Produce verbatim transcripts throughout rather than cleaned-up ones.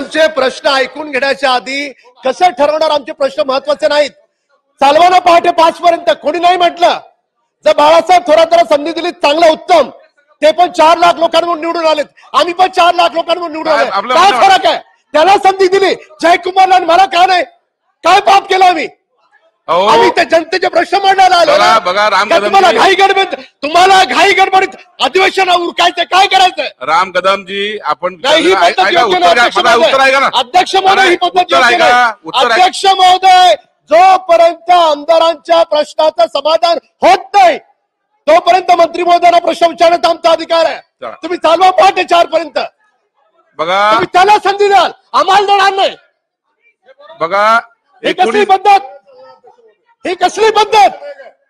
आमचे प्रश्न ऐकून घेण्याच्या आधी कसं ठरवणार आमचे प्रश्न महत्वाचे नाहीत? चालवाना पहाटे पाच पर्यंत कोणी नाही म्हटलं. जर बाळासाहेब थोरातांना संधी दिली चांगलं उत्तम, ते पण चार लाख लोकांवर निवडून आलेत, आम्ही पण चार लाख लोकांवर निवडून आले. काय फरक आहे? त्याला संधी दिली जयकुमारला आणि मला का नाही? काय पाप केलं आम्ही? आम्ही त्या जनतेचे प्रश्न मांडायला आलो. बघा राम कदम, तुम्हाला घाई गडबड तुम्हाला घाई गडबडीत अधिवेशन उरकायचं, काय करायचं? राम कदमजी आपण ही पद्धत योग्य नाही. अध्यक्ष महोदय ही पद्धत योग्य नाही. अध्यक्ष महोदय, जोपर्यंत आमदारांच्या प्रश्नाचं समाधान होत नाही तोपर्यंत मंत्री महोदयांना प्रश्न विचारण्याचा आमचा अधिकार आहे. तुम्ही चालवा पहाटे चार पर्यंत. बघा तुम्ही त्याला संधी द्याल, आम्हाला देणार नाही. बघा ही कसली पद्धत? ही कसली पद्धत?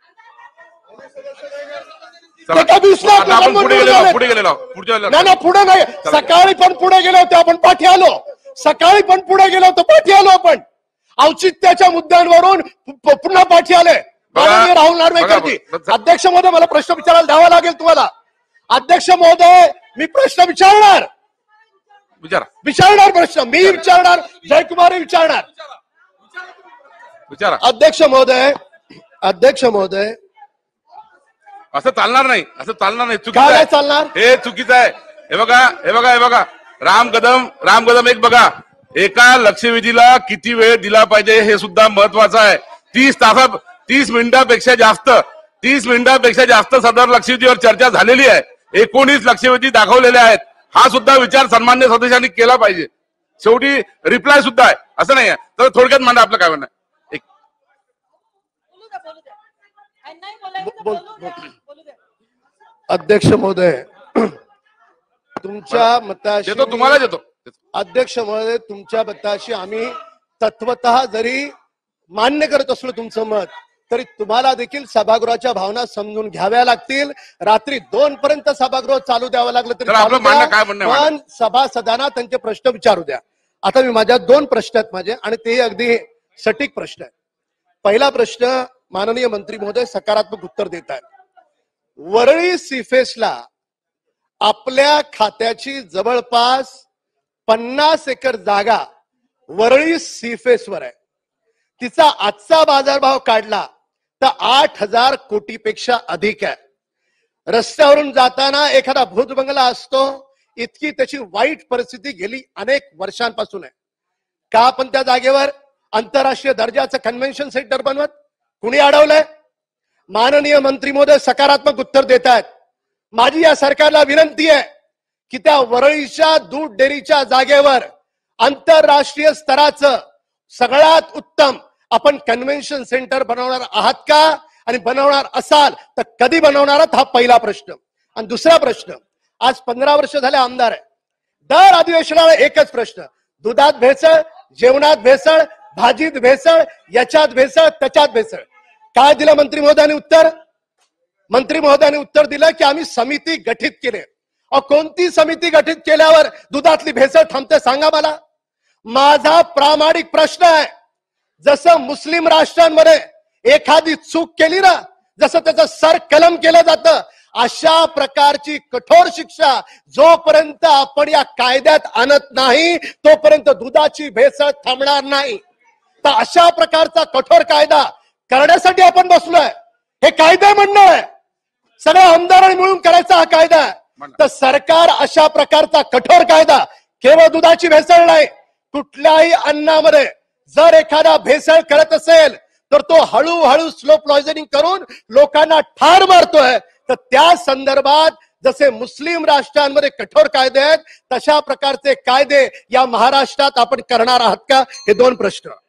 नाही पुढे नाही, सकाळी पण पुढे गेलो होते आपण, पाठी आलो. सकाळी पण पुढे गेलो होतो, पाठी आलो आपण. औचित्याच्या मुद्द्यांवरून पुन्हा पाठी आले. राहुल नार्वेकरजी. अध्यक्ष महोदय, मला प्रश्न विचारायला द्यावा लागेल तुम्हाला. अध्यक्ष महोदय, मी प्रश्न विचारणार विचारा विचारणार प्रश्न मी विचारणार, जयकुमार विचारणार. विचारा. अध्यक्ष महोदय, अध्यक्ष महोदय, असं चालणार नाही, असं चालणार नाही. काय नाही चालणार? हे चुकीचं आहे. हे बघा हे बघा हे बघा राम कदम राम कदम एक बघा, एका लक्षवेधीला किती वेळ दिला पाहिजे हे सुद्धा महत्वाचं आहे. तीस तासा तीस मिनिटांपेक्षा जास्त तीस मिनिटांपेक्षा जास्त सदर लक्षवेधीवर चर्चा झालेली आहे. एकोणीस लक्षवेधी दाखवलेले आहेत. हा सुद्धा विचार सन्मान्य सदस्यांनी केला पाहिजे. शेवटी रिप्लाय सुद्धा आहे, असं नाही आहे. तर थोडक्यात मांडा आपलं काय म्हणणं आहे. अध्यक्ष महोदय, तुमच्या मताशी देतो, तुम्हाला देतो. अध्यक्ष महोदय, तुमच्या मताशी आम्ही तत्वतः जरी मान्य करत असलो तुमचं मत, तरी तुम्हाला देखील सभागृहाच्या भावना समजून घ्याव्या लागतील. रात्री दोन पर्यंत सभागृह चालू द्यावं लागलं तरी चालू द्या, पण सभासदांना त्यांचे प्रश्न विचारू द्या. आता मी माझ्या दोन प्रश्न आहेत माझे, आणि ते अगदी सटीक प्रश्न आहेत. पहिला प्रश्न, माननीय मंत्री महोदय सकारात्मक उत्तर देत आहेत. वरळी सीफेसला आपल्या खात्याची जवळपास पन्नास एकर जागा वरळी सीफेसवर आहे. तिचा आजचा बाजारभाव काढला तर आठ हजार कोटीपेक्षा अधिक आहे. रस्त्यावरून जाताना एखादा भूत बंगला असतो, इतकी त्याची वाईट परिस्थिती गेली अनेक वर्षांपासून आहे. का आपण त्या जागेवर आंतरराष्ट्रीय दर्जाचं कन्व्हेन्शन सेंटर बनवत? कुणी अडवलंय? माननीय मंत्री महोदय सकारात्मक उत्तर देत आहेत. माझी या सरकारला विनंती आहे की त्या वरळीच्या दूध डेअरीच्या जागेवर आंतरराष्ट्रीय स्तराचं सगळ्यात उत्तम आपण कन्व्हेन्शन सेंटर बनवणार आहात का? आणि बनवणार असाल तर कधी बनवणार आहात? हा पहिला प्रश्न. आणि दुसरा प्रश्न, आज पंधरा वर्ष झाले आमदार आहे. दर अधिवेशनाला एकच प्रश्न, दुधात भेसळ, जेवणात भेसळ, भाजीत भेसळ, याच्यात भेसळ, त्याच्यात भेसळ. काय दिलं मंत्री महोदयांनी उत्तर? मंत्री महोदयांनी उत्तर दिलं की आम्ही समिती गठीत केली. अ कोणती समिती गठीत केल्यावर दुधातली भेसळ थांबते सांगा मला? माझा प्रामाणिक प्रश्न आहे, जसं मुस्लिम राष्ट्रांमध्ये एखादी चूक केली ना, जसं त्याचं सर कलम केलं जातं, अशा प्रकारची कठोर शिक्षा जोपर्यंत आपण या कायद्यात आणत नाही तोपर्यंत दुधाची भेसळ थांबणार नाही. तर अशा प्रकारचा कठोर कायदा करण्यासाठी आपण बसलोय. हे कायदा म्हणणं आहे, सगळ्या आमदारांनी मिळून करायचा हा कायदा आहे. तर सरकार अशा प्रकारचा कठोर कायदा, केवळ दुधाची भेसळ नाही, कुठल्याही अन्नामध्ये जर एखादा भेसळ करत असेल तर तो हळूहळू स्लो पॉइझनिंग करून लोकांना ठार मारतोय. तर त्या संदर्भात जसे मुस्लिम राष्ट्रांमध्ये कठोर कायदे आहेत, तशा प्रकारचे कायदे या महाराष्ट्रात आपण करणार आहात का? हे दोन प्रश्न.